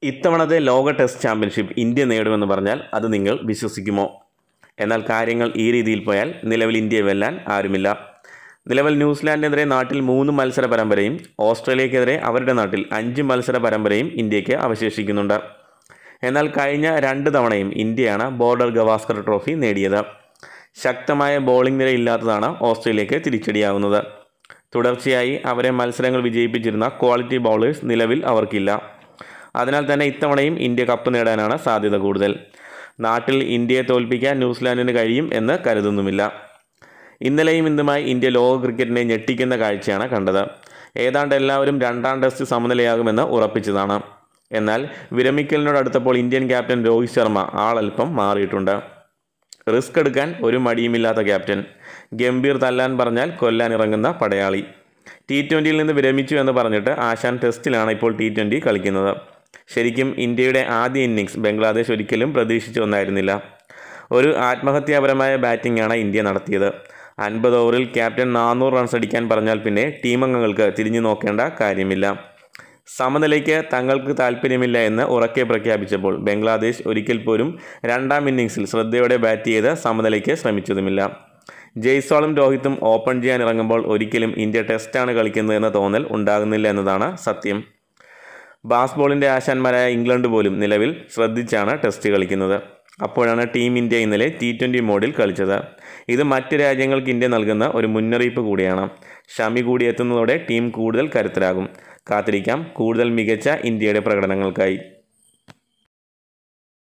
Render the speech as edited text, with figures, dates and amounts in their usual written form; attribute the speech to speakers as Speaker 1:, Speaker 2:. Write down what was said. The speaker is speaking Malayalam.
Speaker 1: ഇത്തവണത്തെ ലോക ടെസ്റ്റ് ചാമ്പ്യൻഷിപ്പ് ഇന്ത്യ നേടുമെന്ന് പറഞ്ഞാൽ അത് നിങ്ങൾ വിശ്വസിക്കുമോ? എന്നാൽ കാര്യങ്ങൾ ഈ രീതിയിൽ പോയാൽ നിലവിൽ ഇന്ത്യയെ വെല്ലാൻ ആരുമില്ല. നിലവിൽ ന്യൂസിലാൻഡിനെതിരെ നാട്ടിൽ 3 മത്സര പരമ്പരയും ഓസ്ട്രേലിയക്കെതിരെ അവരുടെ നാട്ടിൽ 5 മത്സര പരമ്പരയും ഇന്ത്യക്ക് അവശേഷിക്കുന്നുണ്ട്. എന്നാൽ കഴിഞ്ഞ 2 തവണയും ഇന്ത്യയാണ് ബോർഡർ ഗവാസ്കർ ട്രോഫി നേടിയത്. ശക്തമായ ബോളിംഗ് നിര ഇല്ലാത്തതാണ് ഓസ്ട്രേലിയക്ക് തിരിച്ചടിയാവുന്നത്. തുടർച്ചയായി അവരെ മത്സരങ്ങൾ വിജയിപ്പിച്ചിരുന്ന ക്വാളിറ്റി ബൗളേഴ്സ് നിലവിൽ അവർക്കില്ല. അതിനാൽ തന്നെ ഇത്തവണയും ഇന്ത്യ കപ്പ് നേടാനാണ് സാധ്യത കൂടുതൽ. നാട്ടിൽ ഇന്ത്യയെ തോൽപ്പിക്കാൻ ന്യൂസിലാൻഡിന് കഴിയും എന്ന് കരുതുന്നുമില്ല. ഇന്നലെയും ഇന്നുമായി ഇന്ത്യ ലോക ക്രിക്കറ്റിനെ ഞെട്ടിക്കുന്ന കാഴ്ചയാണ് കണ്ടത്. ഏതാണ്ട് എല്ലാവരും 2ാം ടെസ്റ്റ് സമനിലയാകുമെന്ന് ഉറപ്പിച്ചതാണ്. എന്നാൽ വിരമിക്കലിനോടടുത്തപ്പോൾ ഇന്ത്യൻ ക്യാപ്റ്റൻ രോഹിത് ശർമ്മ ആളൽപ്പം മാറിയിട്ടുണ്ട്. റിസ്ക് എടുക്കാൻ ഒരു മടിയുമില്ലാത്ത ക്യാപ്റ്റൻ, ഗംഭീർ തല്ലാൻ പറഞ്ഞാൽ കൊല്ലാൻ ഇറങ്ങുന്ന പടയാളി. T20യിൽ നിന്ന് വിരമിച്ചു എന്ന് പറഞ്ഞിട്ട് ആശാൻ ടെസ്റ്റിലാണ് ഇപ്പോൾ T20 കളിക്കുന്നത്. ശരിക്കും ഇന്ത്യയുടെ ആദ്യ ഇന്നിങ്സ് ബംഗ്ലാദേശ് ഒരിക്കലും പ്രതീക്ഷിച്ച ഒന്നായിരുന്നില്ല. ഒരു ആത്മഹത്യാപരമായ ബാറ്റിംഗാണ് ഇന്ത്യ നടത്തിയത്. 50 ഓവറിൽ ക്യാപ്റ്റൻ 400 റൺസ് അടിക്കാൻ പറഞ്ഞാൽ പിന്നെ ടീമംഗങ്ങൾക്ക് തിരിഞ്ഞു നോക്കേണ്ട കാര്യമില്ല. സമനിലയ്ക്ക് തങ്ങൾക്ക് താല്പര്യമില്ല എന്ന് ഉറക്കെ പ്രഖ്യാപിച്ചപ്പോൾ ബംഗ്ലാദേശ് ഒരിക്കൽ പോലും 2ാം ഇന്നിങ്സിൽ ശ്രദ്ധയോടെ ബാറ്റ് ചെയ്ത് സമനിലയ്ക്ക് ശ്രമിച്ചതുമില്ല. ജയ്സ്വാളും രോഹിത്തും ഓപ്പൺ ചെയ്യാൻ ഇറങ്ങുമ്പോൾ ഒരിക്കലും ഇന്ത്യ ടെസ്റ്റാണ് കളിക്കുന്നതെന്ന തോന്നൽ ഉണ്ടാകുന്നില്ല എന്നതാണ് സത്യം. ബാസ്ബോളിൻ്റെ ആശാന്മാരായ ഇംഗ്ലണ്ട് പോലും നിലവിൽ ശ്രദ്ധിച്ചാണ് ടെസ്റ്റ് കളിക്കുന്നത്. അപ്പോഴാണ് ടീം ഇന്ത്യ ഇന്നലെ T20 മോഡിൽ കളിച്ചത്. ഇത് മറ്റ് രാജ്യങ്ങൾക്ക് ഇന്ത്യ നൽകുന്ന ഒരു മുന്നറിയിപ്പ് കൂടിയാണ്. ഷമി കൂടി എത്തുന്നതോടെ ടീം കൂടുതൽ കരുത്തരാകും. കാത്തിരിക്കാം കൂടുതൽ മികച്ച ഇന്ത്യയുടെ പ്രകടനങ്ങൾക്കായി.